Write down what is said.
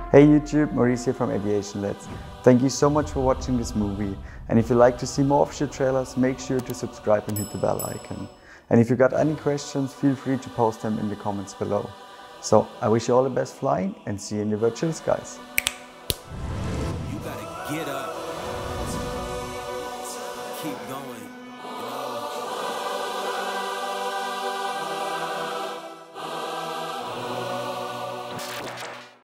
Hey YouTube, Maurice here from Aviationlads. Thank you so much for watching this movie, and if you'd like to see more official trailers, make sure to subscribe and hit the bell icon. And if you got any questions, feel free to post them in the comments below. So I wish you all the best flying and see you in the virtual skies. You gotta get up. Keep going.